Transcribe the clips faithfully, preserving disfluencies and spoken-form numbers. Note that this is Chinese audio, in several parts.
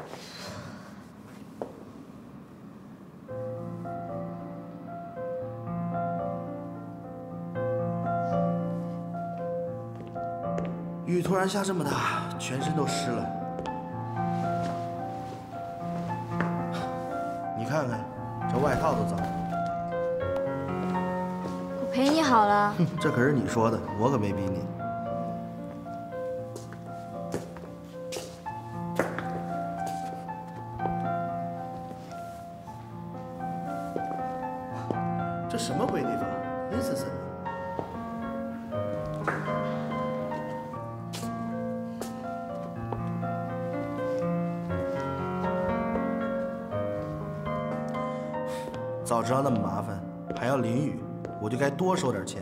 雨突然下这么大，全身都湿了。你看看，这外套都脏了。 我陪你好了。 哼，这可是你说的，我可没逼你。这什么鬼地方，阴森森的。 早知道那么麻烦，还要淋雨，我就该多收点钱。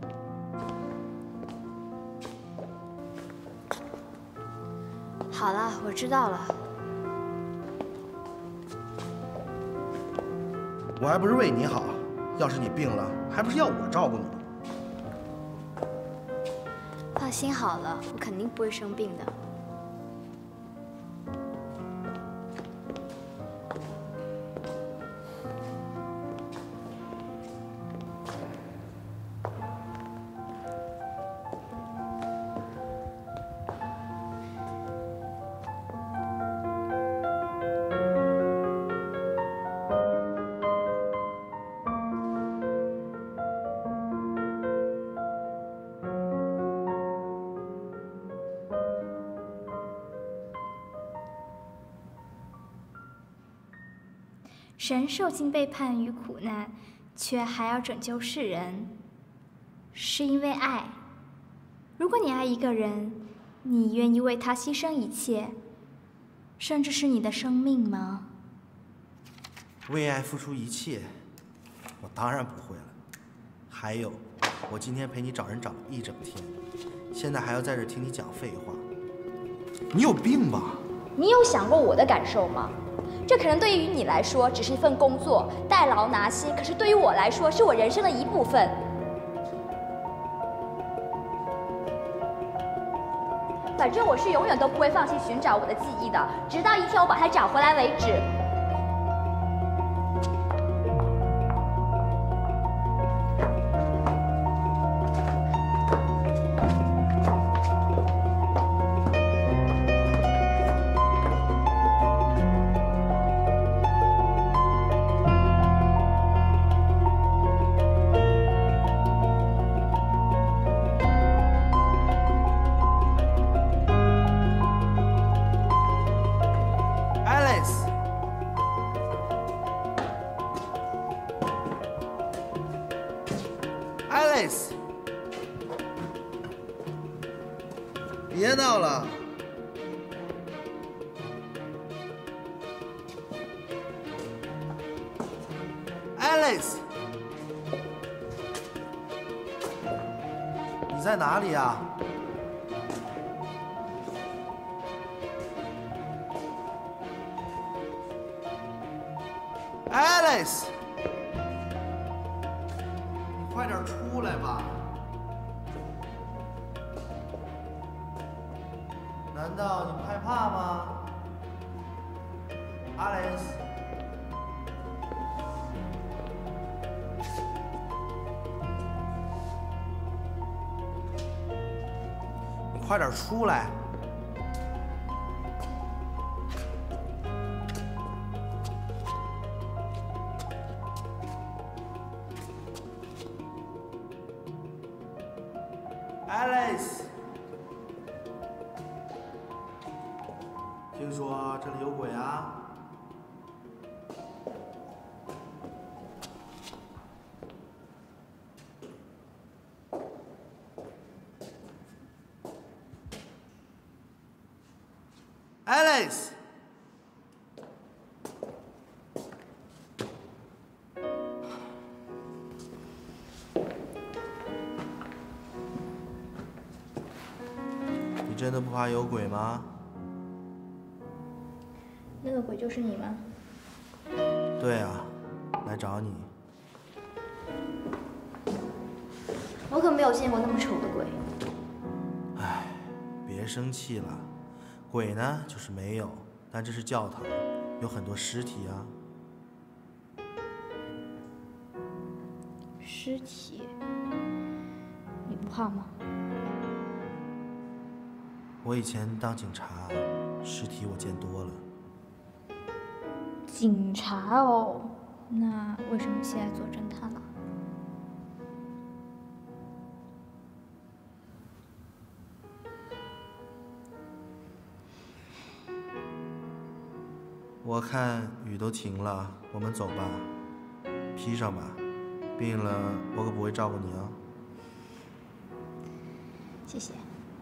好了，我知道了。 我还不是为你好，要是你病了，还不是要我照顾你？ 放心好了，我肯定不会生病的。 神受尽背叛与苦难，却还要拯救世人，是因为爱。如果你爱一个人，你愿意为他牺牲一切，甚至是你的生命吗？ 为爱付出一切，我当然不会了。还有，我今天陪你找人找了一整天，现在还要在这听你讲废话，你有病吧？ 你有想过我的感受吗？ 这可能对于你来说只是一份工作，代劳拿薪，可是对于我来说，是我人生的一部分。反正我是永远都不会放弃寻找我的记忆的，直到一天我把它找回来为止。 Alice， 别闹了。Alice， 你在哪里呀？Alice。 快点出来吧！难道你不害怕吗 ，Alice？ 你快点出来！ Alice， 听说这里有鬼啊 ？Alice， 你真的不怕有鬼吗？ 那个鬼就是你吗？ 对啊，来找你。 我可没有见过那么丑的鬼。 唉，别生气了，鬼呢就是没有， 但这是教堂，有很多尸体啊。 尸体，你不怕吗？ 我以前当警察，尸体我见多了。 警察哦，那为什么现在做侦探了？ 我看雨都停了，我们走吧，披上吧，病了我可不会照顾你哦。 谢谢。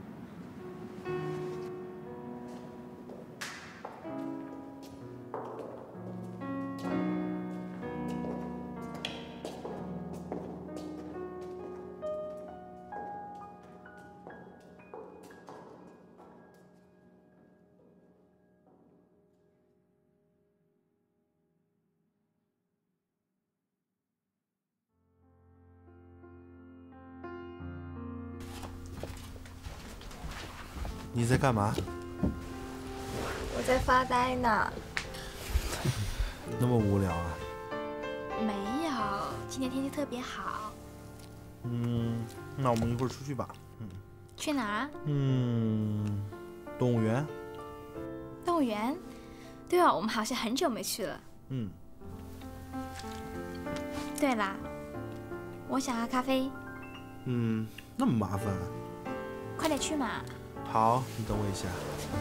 你在干嘛？ 我在发呆呢。 那么无聊啊？ 没有，今天天气特别好。 嗯，那我们一会儿出去吧。嗯。 去哪儿？ 嗯，动物园。 动物园？对哦，我们好像很久没去了。 嗯。 对啦，我想喝咖啡。 嗯，那么麻烦。 快点去嘛。 好，你等我一下。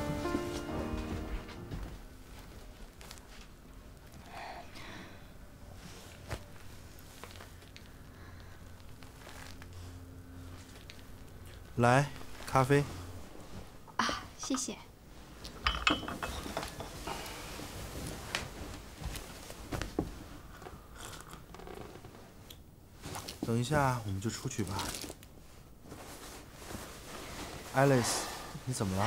来，咖啡。 啊，谢谢。 等一下，我们就出去吧。Alice， 你怎么了？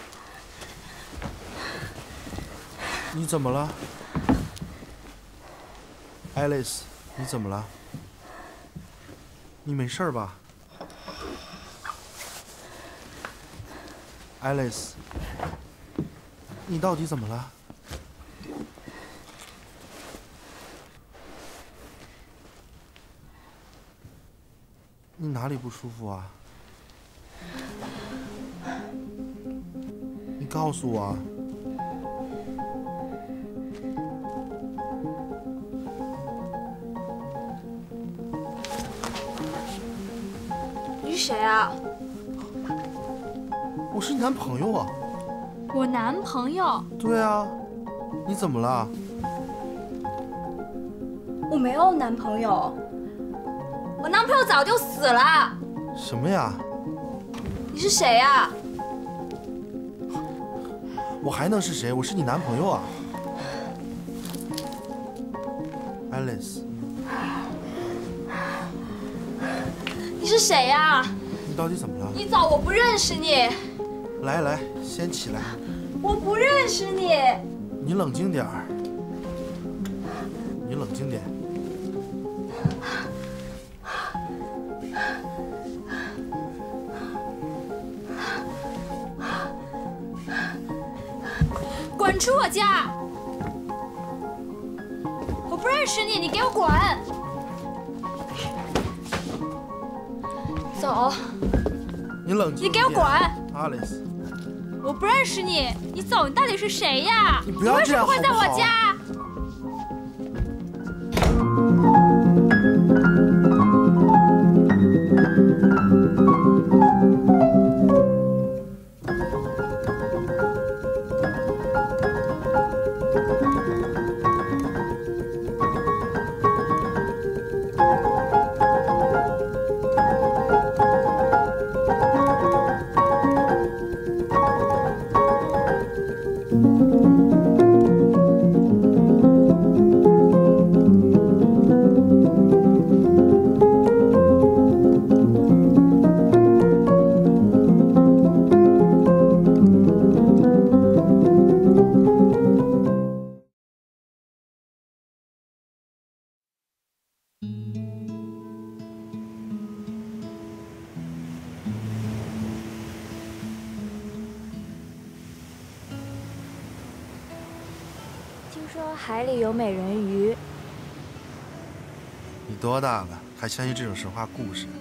你怎么了 ？Alice， 你怎么了？你没事吧 ？Alice， 你到底怎么了？你哪里不舒服啊？你告诉我。 你是谁啊？ 我是你男朋友啊。 我男朋友？ 对啊，你怎么了？ 我没有男朋友，我男朋友早就死了。 什么呀？ 你是谁啊？ 我还能是谁？我是你男朋友啊 ，Alice。 你是谁呀？ 你到底怎么了？ 你走，我不认识你。 来来，先起来。 我不认识你。 你冷静点儿。你冷静点。 滚出我家！我不认识你，你给我滚！走！ 你冷静。 你给我滚 ，Alice。 我不认识你，你走！你到底是谁呀？ 你不要这样好不好？ 你为什么会在我家？ 说海里有美人鱼。 你多大了，还相信这种神话故事？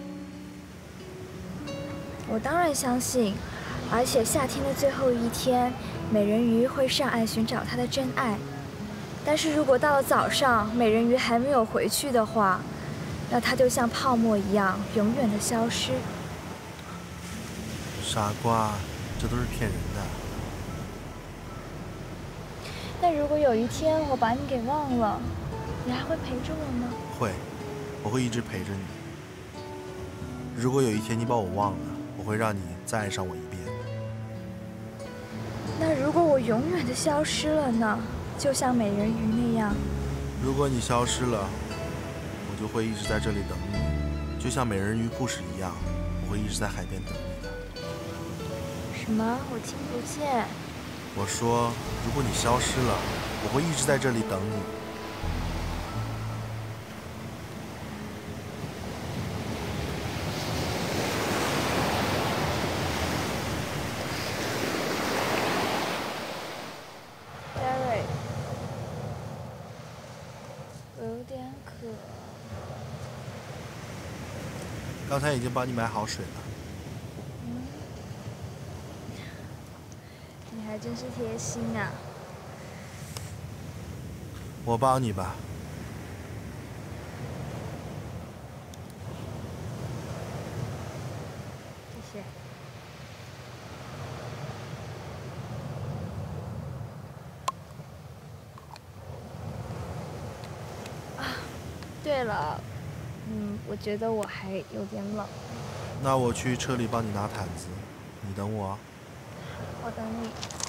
我当然相信，而且夏天的最后一天，美人鱼会上岸寻找她的真爱。但是如果到了早上，美人鱼还没有回去的话，那她就像泡沫一样，永远的消失。 傻瓜，这都是骗人的。 但如果有一天我把你给忘了，你还会陪着我吗？ 会，我会一直陪着你。如果有一天你把我忘了，我会让你再爱上我一遍。 那如果我永远的消失了呢？就像美人鱼那样。 如果你消失了，我就会一直在这里等你，就像美人鱼故事一样，我会一直在海边等你的。 什么？我听不见。 我说，如果你消失了，我会一直在这里等你。 Derek， 我有点渴。 刚才已经帮你买好水了。 嗯，你还真是贴心啊。 我帮你吧。 谢谢。啊，对了，嗯，我觉得我还有点冷。 那我去车里帮你拿毯子，你等我。 我等你。